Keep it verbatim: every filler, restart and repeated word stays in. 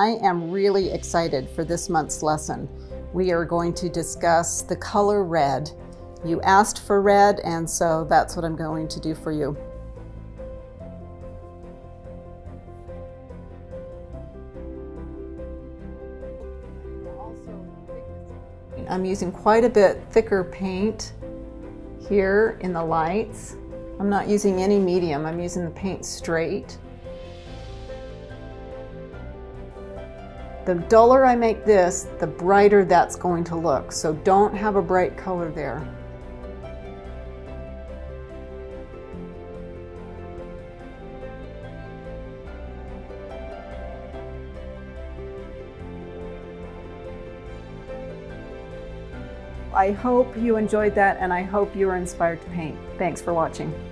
I am really excited for this month's lesson. We are going to discuss the color red. You asked for red, and so that's what I'm going to do for you. I'm using quite a bit thicker paint here in the lights. I'm not using any medium, I'm using the paint straight. The duller I make this, the brighter that's going to look. So don't have a bright color there. I hope you enjoyed that, and I hope you were inspired to paint. Thanks for watching.